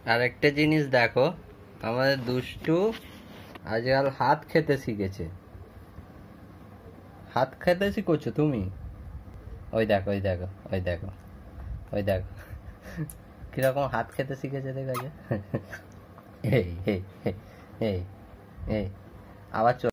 আরেকটা জিনিস দেখো, আমাদের দুষ্টু আজকাল হাত খেতে শিখেছে। হাত খেতে শিখেছো তুমি? ওই দেখো, ওই দেখো, ওই দেখো, ওই দেখো কিরকম হাত খেতে শিখেছে, দেখেছে? এই এই এই এই এই আবার